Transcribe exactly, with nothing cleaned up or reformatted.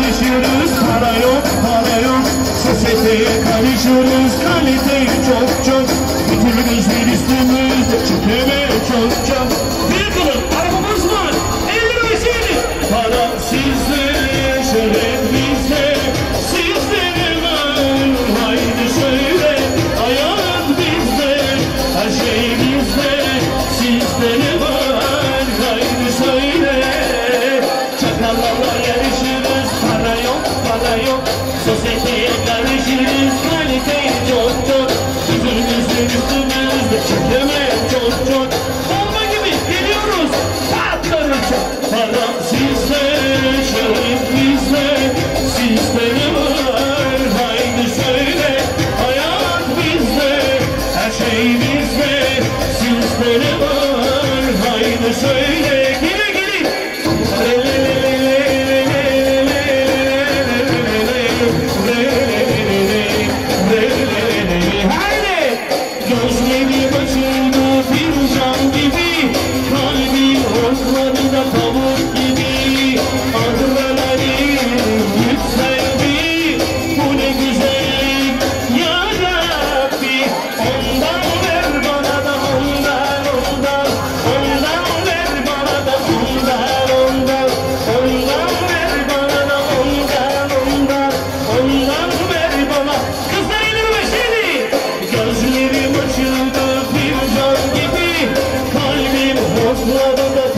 yarışırız. Para yok, para yok. Sosyeteye karışırız. Kalite çok çok. Bütün gözler üstümüzde. Çekeme çok çok. Bir kılın arabamız var. elli lira şeydi. Para sizde, şeref bizde. Sizlere var. Haydi söyle. Hayat bizde. Her şey bizde. Sizlere var. Haydi söyle. Çakallarla yarışırız. Para yok, para yok. Sosyeteye karışırız. Kalite çok çok. Bütün gözler üstümüzde. Çekeme çok çok. Bomba gibi geliyoruz. Patlarınca. Para sizde, şeref bizde. Sizlere var. Haydi söyle. Hayat bizde. Her şey bizde. Sizlere var. Haydi söyle. Gele gelin. Haydi. Gözlerim açıldı bir can gibi. Kalbim hopladı da tavuk gibi. Adrenalin yükseldi. Bu ne güzellik ya Rabbi. Ondan ver bana da ondan ondan. Ondan ver bana da ondan ondan. Ondan ver bana da ondan ondan. Ondan ver bana. Kızlar elini ve şimdi. Gözlerim açıldı bir can gibi. Kalbim hopladı da